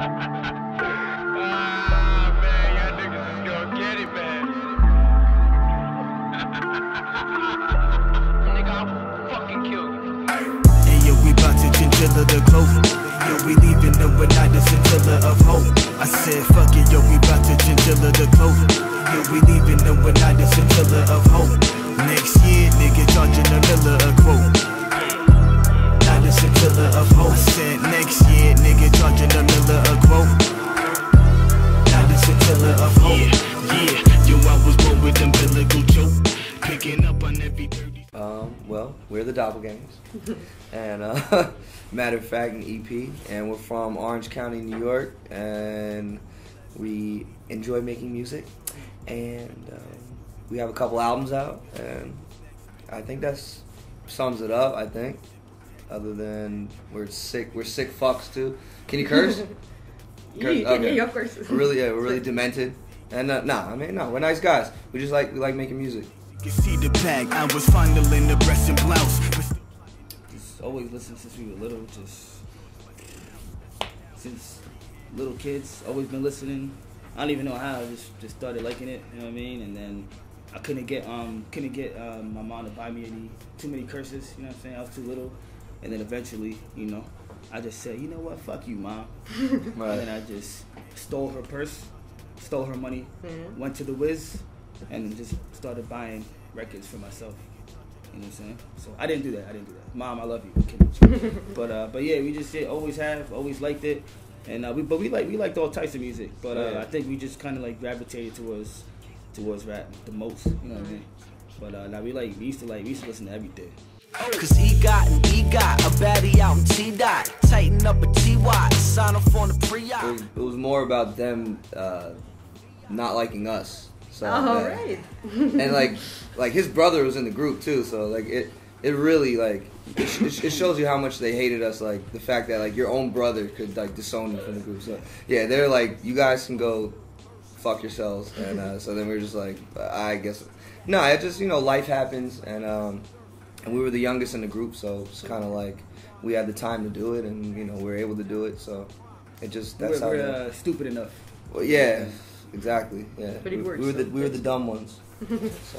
Man, y'all niggas is gonna get it, man. Nigga, I'll fucking kill you. Hey yo, we bout to chinchilla the clover. Yo, we leaving them without the scintilla of hope. I said fuck it, yo, we bout to chinchilla the clover. Yo, we leaving them without the scintilla of hope. Next year, nigga charging a miller a quote. Not the scintilla of hope. I said next year, nigga charging a miller a quote. Not the scintilla of hope. Yeah, yo, I was born with umbilical choke. Picking up on every dirty. Well, we're the Doppelgangers, and matter of fact, an EP, and we're from Orange County, New York, and we enjoy making music, and we have a couple albums out, and I think that sums it up. I think, other than we're sick fucks too. Can you curse? Yeah, of course. We're really demented, and no, we're nice guys. We like making music. You see the bag, I was fondling the breast and blouse. Just always listened since we were little, just since little kids, always been listening. I don't even know how, I just started liking it, you know what I mean? And then I couldn't get my mom to buy me too many curses, you know what I'm saying? I was too little. And then eventually, you know, I just said, you know what, fuck you, Mom. Right. And then I just stole her purse, stole her money, went to the Wiz, and then just started buying records for myself. You know what I'm saying? So I didn't do that. Mom, I love you. I'm kidding. But yeah, we just always liked it, and we liked all types of music. But I think we just kind of like gravitated towards rap the most. You know what I mean? But now we used to listen to everything. Cause he got a baddie out in T-Dot. Tighten up a T-Y, sign off on the pre-op. It was more about them not liking us. So, right. And like his brother was in the group too, so like it really like it shows you how much they hated us, like the fact that like your own brother could like disown you from the group. So yeah, they're like, you guys can go fuck yourselves, and so then we were just like, I guess no, it just, you know, life happens, and we were the youngest in the group, so it's kind of like we had the time to do it, and you know, we were able to do it, so it just we're stupid enough. Well, yeah. Exactly. Yeah. But it works. We were the dumb ones. So.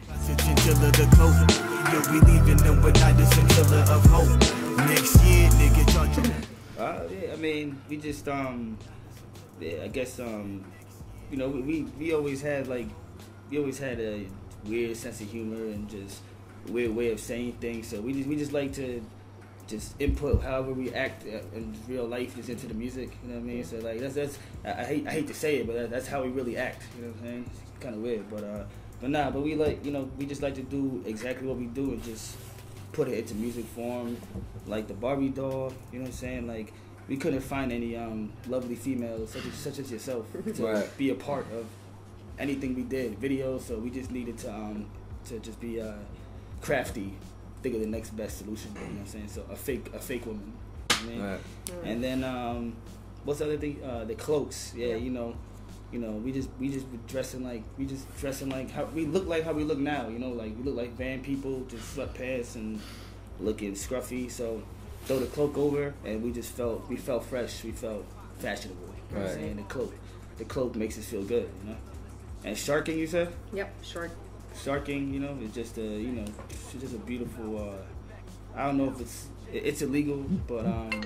Yeah, I mean, we just yeah, I guess you know, we always had a weird sense of humor and just a weird way of saying things. So we just like to just input however we act in real life just into the music, you know what I mean? So like that's I hate to say it, but that's how we really act, you know what I'm saying? It's kind of weird, but we like, you know, we just like to do exactly what we do and just put it into music form, like the Barbie doll, you know what I'm saying? Like we couldn't find any lovely females such as yourself to be a part of anything we did, videos. So we just needed to just be crafty. Think of the next best solution, you know what I'm saying? So a fake woman, you know what I mean? Right. And then what's the other thing? The cloaks, you know, we just dressing like how we look now, you know, like we look like van people, just sweatpants and looking scruffy. So throw the cloak over, and we felt fresh, we felt fashionable. You know what I'm saying? The cloak makes us feel good, you know. And sharking, you said? Yep, shark. Sharking, you know, it's just it's just a beautiful. I don't know if it's illegal, but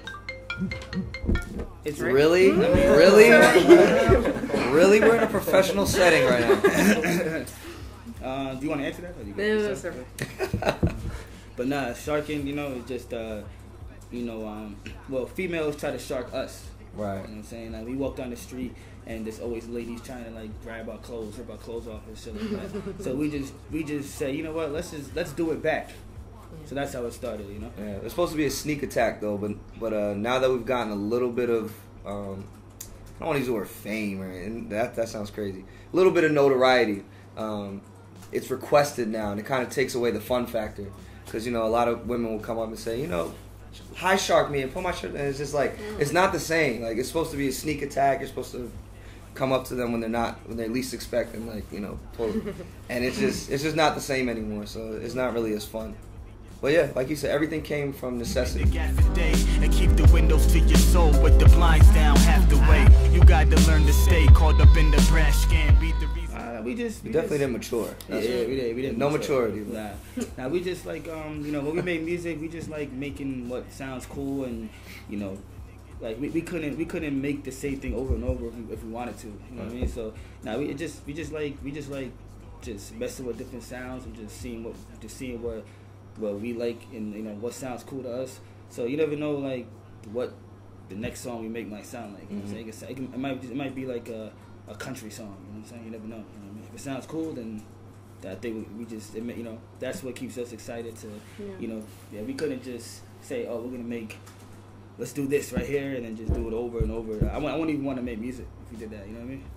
it's really, I mean, really, we're in a professional setting right now. Do you want to answer that? Or you no, sir. But nah, sharking, you know, it's just well, females try to shark us. Right. You know what I'm saying? Like we walk down the street and there's always ladies trying to like grab our clothes, rip our clothes off and shit like that. So we just say, you know what, let's do it back. So that's how it started, you know? Yeah, it's supposed to be a sneak attack though, but now that we've gotten a little bit of I don't want to use the word fame, and that sounds crazy. A little bit of notoriety. It's requested now, and it kind of takes away the fun factor, because you know, a lot of women will come up and say, you know, high shark me and pull my shirt, and it's just like, it's not the same. Like, it's supposed to be a sneak attack. You're supposed to come up to them when they least expect them, like, you know, pull. And it's just not the same anymore. So it's not really as fun. But yeah, like you said, everything came from necessity. And keep the windows to your soul with the lines down half the way. You got to learn to stay caught up in the brash scan. Beat the reason. We definitely didn't mature. We didn't. No mature. maturity. Nah, we just like you know, when we made music, we just like making what sounds cool, and you know, like we couldn't make the same thing over and over if we wanted to. You know what I mean? So we just like messing with different sounds and just seeing what we like and you know what sounds cool to us. So you never know like what the next song we make might sound like. You know what I'm saying? It might be like a country song. You know what I'm saying? You never know. You know what I mean? If it sounds cool, then I think we just you know that's what keeps us excited to you know we couldn't just say let's do this right here and then just do it over and over. I wouldn't even want to make music if we did that. You know what I mean?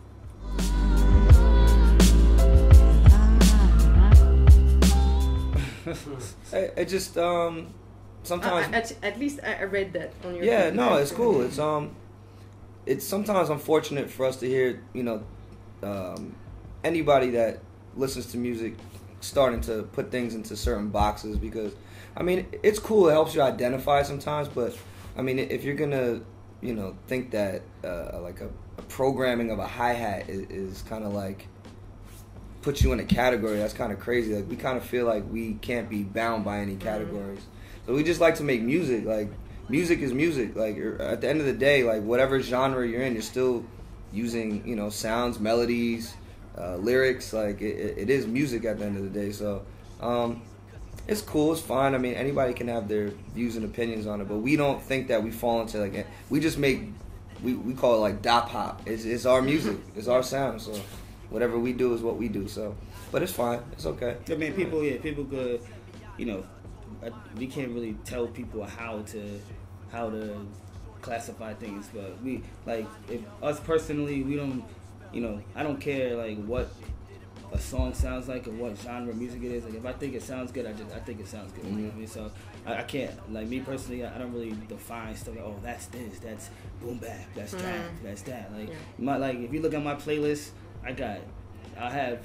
It just sometimes at least I read that on your. Yeah, no, it's cool. It's sometimes unfortunate for us to hear you know anybody that listens to music starting to put things into certain boxes because I mean it's cool. It helps you identify sometimes, but I mean if you're gonna you know think that like a programming of a hi-hat is kind of like put you in a category, that's kind of crazy. Like we kind of feel like we can't be bound by any categories. So we just like to make music. Like music is music. Like at the end of the day, like whatever genre you're in, you're still using you know sounds, melodies, lyrics. Like it is music at the end of the day. So it's cool. It's fine. I mean anybody can have their views and opinions on it, but we don't think that we fall into like we just make we call it like dop hop. It's our music. It's our sound. So. Whatever we do is what we do, so. But it's fine. It's okay. I mean, people could, you know, we can't really tell people how to classify things, but we, like, if us personally, we don't, you know, I don't care, like, what a song sounds like or what genre of music it is. Like, if I think it sounds good, I think it sounds good. You know what I mean? So, I can't, like, me personally, I don't really define stuff like, oh, that's this, that's boom bap, that's trap, that's that. Like, like, if you look at my playlist, I'll have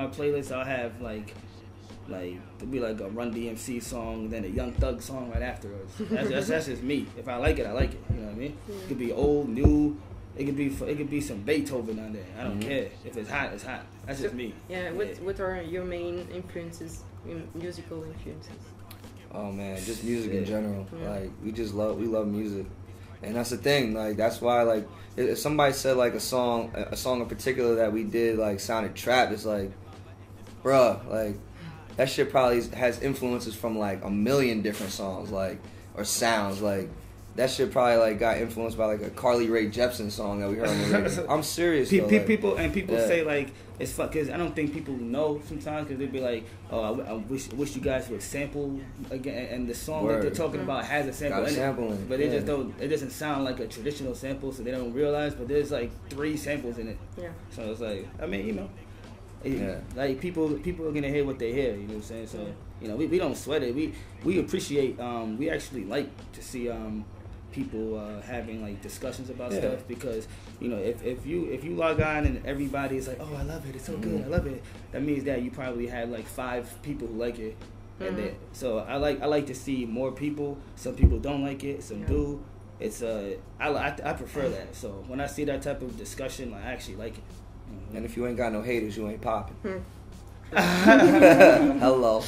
it'll be like a Run DMC song, then a Young Thug song right afterwards. That's just me. If I like it, I like it. You know what I mean? It could be old, new. It could be some Beethoven on there. I don't care. If it's hot, it's hot. That's just me. Yeah. What are your main influences, musical influences? Oh man, just music in general. Yeah. Like we love music. And that's the thing, like that's why like if somebody said like a song in particular that we did like sounded trap, it's like, bruh, like that shit probably has influences from like a million different songs, like or sounds, like that shit probably like got influenced by like a Carly Rae Jepsen song that we heard on the radio. I'm serious. People say like it's fun because I don't think people know sometimes because they'd be like, oh, I wish you guys would sample again, and the song that they're talking about has a sample in it, but they just don't. It doesn't sound like a traditional sample, so they don't realize. But there's like 3 samples in it. Yeah. So it's like, I mean, you know, like people are gonna hear what they hear. You know what I'm saying? So you know, we don't sweat it. We appreciate. We actually like to see people having like discussions about stuff because you know if you log on and everybody is like, oh, I love it, it's so good, I love it, that means that you probably had like 5 people who like it, and then so I like to see more people. Some people don't like it, some do. It's I prefer that. So when I see that type of discussion, I actually like it. Mm-hmm. And if you ain't got no haters, you ain't popping. Hello.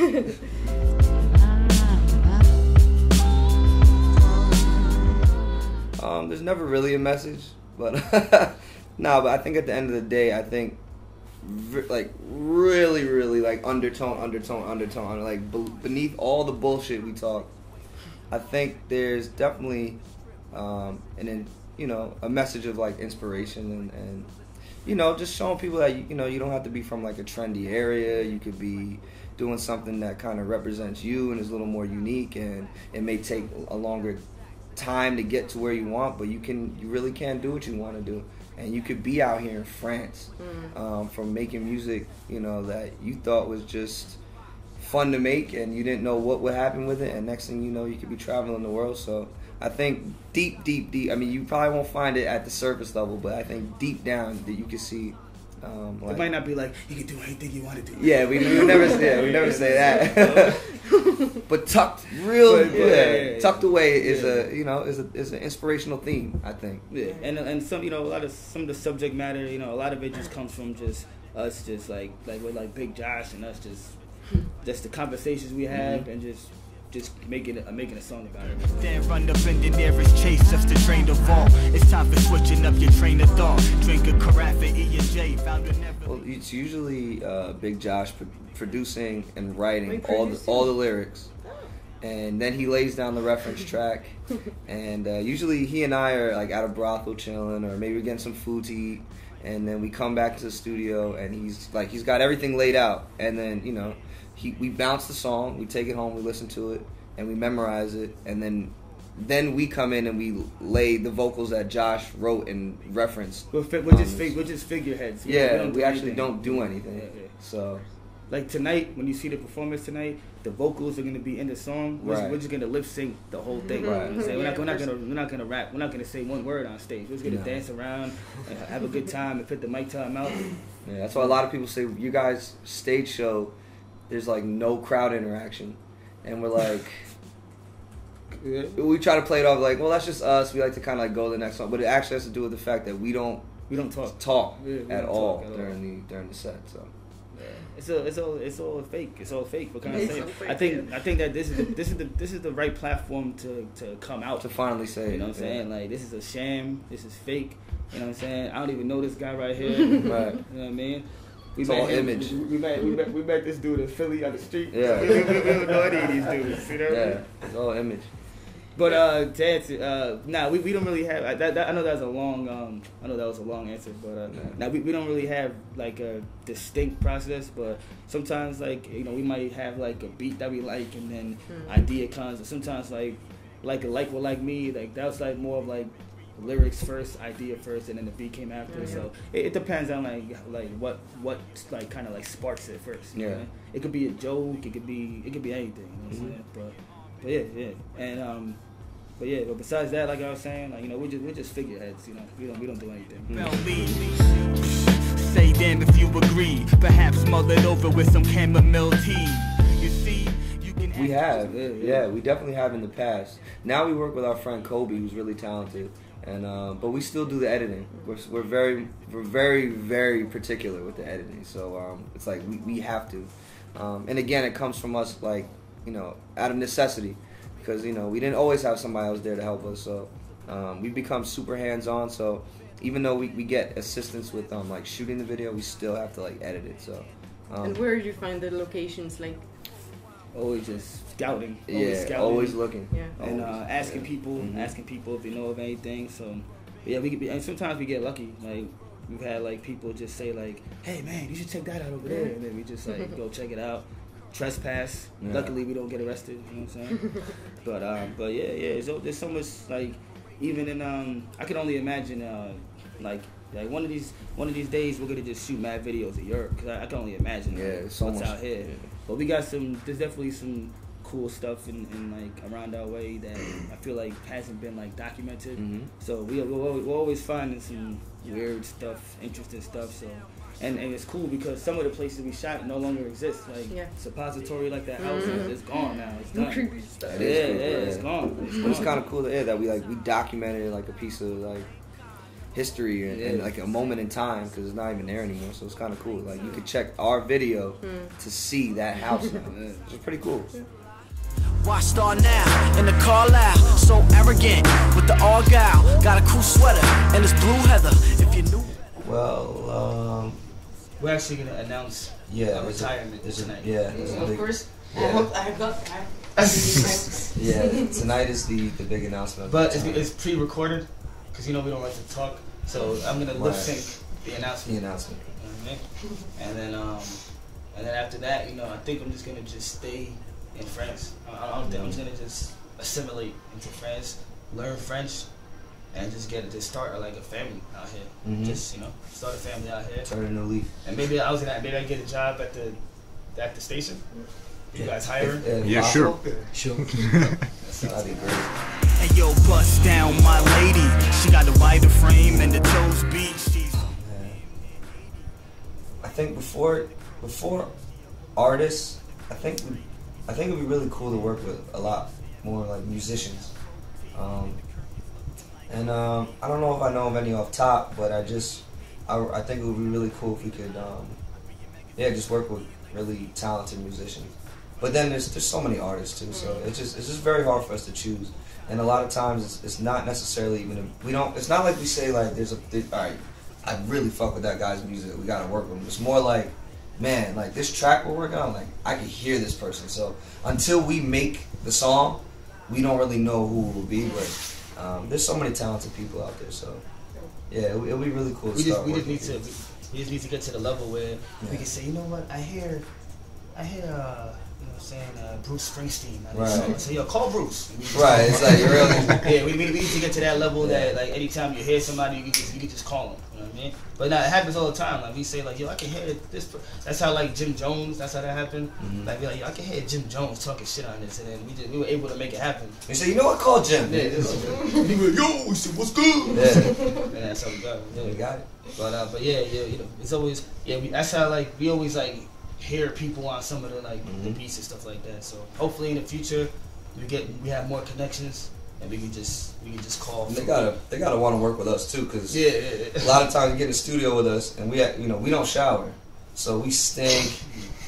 There's never really a message, but but I think at the end of the day, I think like really like undertone, like beneath all the bullshit we talk, I think there's definitely a message of like inspiration and you know, just showing people that you don't have to be from like a trendy area. You could be doing something that kind of represents you and is a little more unique, and it may take a longer time to get to where you want, but you really can do what you want to do, and you could be out here in France from making music, you know, that you thought was just fun to make, and you didn't know what would happen with it, and next thing you know, you could be traveling the world. So I think deep, I mean, you probably won't find it at the surface level, but I think deep down that you can see. It might not be like you can do anything you want to do. Yeah, we never say that. but tucked real, yeah. tucked away is Yeah. is an inspirational theme, I think. Yeah, and some some of the subject matter, a lot of it just comes from just us, just like with like Big Josh and us, just the conversations we have and just making a song about it. Then run up in the nearest chase just to drain the vault. It's time for switching up your train of thought. Drink a carafe at E&J. Well, it's usually Big Josh producing and writing Wait, all producing? the lyrics, and then he lays down the reference track. And usually he and I are like at a brothel chilling, or maybe getting some food to eat, and then we come back to the studio and he's got everything laid out, and then we bounce the song, we take it home, we listen to it, and we memorize it, and then we come in and we lay the vocals that Josh wrote and referenced. We're just figureheads. We actually don't do anything. Yeah. So, like tonight, when you see the performance tonight, the vocals are gonna be in the song. We're just gonna lip sync the whole thing. Right. You know what I'm saying? We're not gonna rap. We're not gonna say one word on stage. We're just gonna dance around and have a good time and put the mic to our mouth. yeah, that's why a lot of people say you guys stage show, there's like no crowd interaction, and we're like. We try to play it off like, well, that's just us. We like to kind of like go to the next one, but it actually has to do with the fact that we don't talk at all during the set. So it's all fake. It's all fake. What can I It's say? all fake, I think that this is the right platform to come out. to finally say, You know what I'm saying? Like, this is a sham. This is fake. You know what I'm saying? I don't even know this guy right here. Right. You know what I mean? It's all image. We met this dude in Philly on the street. Yeah. We don't know any of these dudes. You know what I mean? Yeah, it's all image. But to answer, we don't really have. I know that was a long. I know that was a long answer, but now we don't really have like a distinct process. But sometimes, like, we might have like a beat that we like, and then idea comes. Or sometimes like me, like that was like more of like lyrics first, idea first, and then the beat came after. Yeah. So it depends on like what like kind of like sparks it first. You know? It could be a joke. It could be anything. You know what I'm saying? But yeah, and but besides that, like I was saying, like, we're just figureheads. We don't do anything. Say damn if you agree. Perhaps mull it over with some chamomile tea. You see, you can. We have, Yeah. we definitely have in the past. Now we work with our friend Kobe, who's really talented, and but we still do the editing. We're very very particular with the editing. So it's like we have to, and again, it comes from us, like, out of necessity, because we didn't always have somebody else there to help us. So we've become super hands-on. So even though we get assistance with like shooting the video, we still have to like edit it. So And where do you find the locations? Like, Always just scouting. Always looking. yeah. And Always. asking people if they know of anything. So yeah, and sometimes we get lucky. Like, we've had like people just say like, "Hey man, you should check that out over there," and then we just like go check it out. Trespass. Yeah. Luckily, we don't get arrested. You know what I'm saying? but yeah. There's so much, like, even in I can only imagine like one of these days we're gonna just shoot mad videos of Europe, because I can only imagine so what's much out here. yeah. But we got there's definitely some cool stuff in like around our way that I feel like hasn't been like documented. So we're always finding some weird stuff, interesting stuff. So and it's cool because some of the places we shot no longer exist. Like Suppository, like that house, is gone now. It's done. Creepy stuff. It is cool, It's gone. It was kind of cool that we documented like a piece of like history and like a moment in time, because it's not even there anymore. So it's kind of cool. Like, you could check our video to see that house now. It was pretty cool. Watch star now in the Carlisle, so arrogant with the Argyle. Got a cool sweater and it's blue heather. If you knew. Well, We're actually gonna announce yeah, a retirement tonight. Of course. I Yeah. hope I got that. Yeah, tonight is the big announcement. But it's pre-recorded, because we don't like to talk. So I'm gonna lip sync the announcement. The announcement. And then after that, I think I'm just gonna stay in France. I don't think I'm just gonna just assimilate into France, learn French, and just start like a family out here. Just start a family out here. Turn a new leaf. And maybe I get a job at the station. You guys hiring? Yeah, sure. Sure. That'd be great. Hey yo, bust down my lady. She got the wider frame and the toes beat. She's I think before artists, I think I think it'd be really cool to work with a lot more like musicians. And I don't know if I know of any off top, but I think it would be really cool if we could, just work with really talented musicians. But then there's so many artists too, so it's just very hard for us to choose. And a lot of times it's not necessarily even it's not like we say like all right, I really fuck with that guy's music, we gotta work with him. It's more like, man, like this track we're working on, like I can hear this person. So until we make the song, we don't really know who it will be. But there's so many talented people out there. So yeah, it'll be really cool. We just need to get to the level where we can say, you know what, I hear, you know what I'm saying, Bruce Springsteen. Right. So yo, call Bruce. Right. It's like you're really. Yeah, we need to get to that level that like anytime you hear somebody, you can just call them. You know what I mean? But now it happens all the time. Like we say, like yo, I can hear this. That's how like Jim Jones. That's how that happened. Mm-hmm. Like, yo, I can hear Jim Jones talking shit on this, and then we were able to make it happen. You say, you know what? Call Jim. Yeah. He went, yo, he said, what's good? Yeah. And that's how we got it. Yeah. We got it. But yeah, you know, it's always that's how like we always like hear people on some of the like the beats and stuff like that. So hopefully in the future we have more connections and we can just call. And they gotta want to work with us too, because yeah. a lot of times you get in the studio with us and we don't shower, so we stink.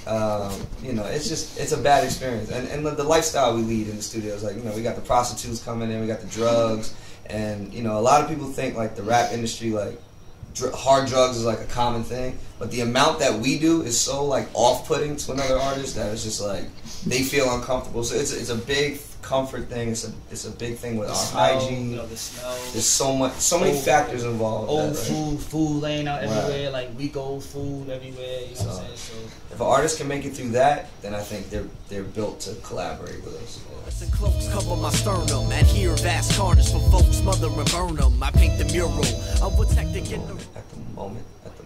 You know, it's a bad experience, and the lifestyle we lead in the studio is like, you know, we got the prostitutes coming in, we got the drugs, and you know, a lot of people think like the rap industry like hard drugs is like a common thing, but the amount that we do is so like off-putting to another artist that it's just like they feel uncomfortable. So it's a big comfort thing. It's a big thing with our hygiene. You know, the smell. There's so many factors involved. Old food laying out everywhere, like week-old food everywhere. You know what I'm saying? So if an artist can make it through that, then I think they're built to collaborate with us. And cloaks cover my sternum. Adhere vast carnage for folks, smother and burn them. I paint the mural of what's hectic in the At the moment.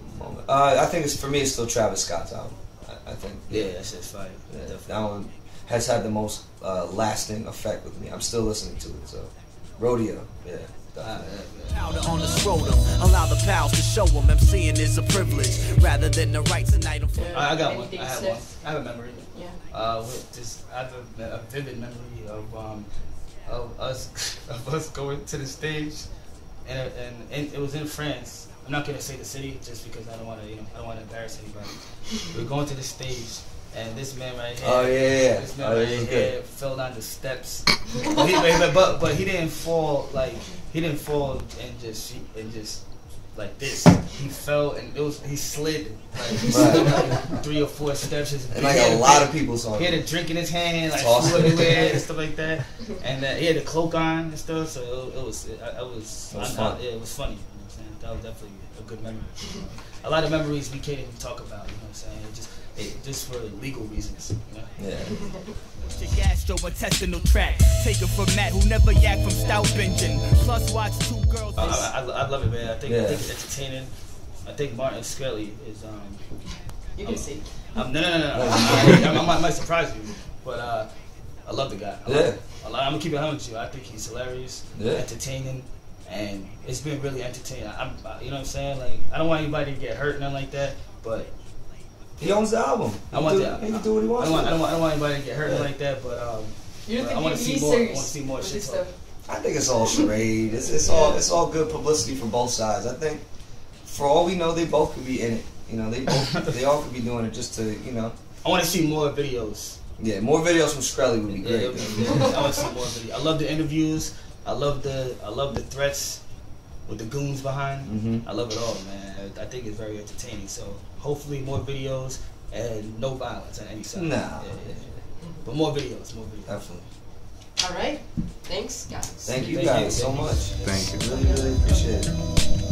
I think for me it's still Travis Scott's album. I think. Yeah, that's just fire. Yeah, that one has had the most lasting effect with me. I'm still listening to it. So, Rodeo. Yeah. powder on the scrotum. Allow the pals to show them MCing is a privilege rather than the rights and item. I got one. Anything I have said? one. I have a memory. Yeah. I have a vivid memory of us going to the stage, and it was in France. I'm not gonna say the city just because I don't want to embarrass anybody. We're going to the stage, and this man right here. Oh yeah. This man right here fell down the steps, but he didn't fall and just like this. He fell and he slid like 3 or 4 steps. And like a lot of people saw He had it. a drink in his hand, like Awesome. flew everywhere and stuff like that. And he had a cloak on and stuff. So it was fun. Yeah, it was funny. You know what I'm saying? That was definitely a good memory. A lot of memories we can't even talk about. You know what I'm saying? Just for legal reasons. You know? Yeah. Your gastrointestinal tract. Take it from Matt, who never yak from stout binging. Plus, watch 2 girls. I love it, man. I think Yeah. it's entertaining. I think Martin Scully is You can see. no. I might surprise you, but I love the guy. I'm gonna keep it 100 with you. I think he's hilarious, entertaining, and it's been really entertaining. You know what I'm saying? Like, I don't want anybody to get hurt, nothing like that. But He owns the album. He can do what he wants. I don't want anybody to get hurt, nothing like that. But You don't I think want to see he's more. I serious want to see more with shit this talk. stuff? I think it's all charade. It's all good publicity for both sides. I think for all we know, they both could be in it. You know, they all could be doing it just to, you know. I want to see more videos. Yeah, more videos from Skrelly would be great. I want to see more videos. I love the interviews. I love the threats with the goons behind. Mm-hmm. I love it all, man. I think it's very entertaining. So hopefully more videos and no violence on any side. Nah. Yeah. But more videos. Definitely. All right. Thanks, guys. Thank you guys so much. Thank you. Really, really appreciate it.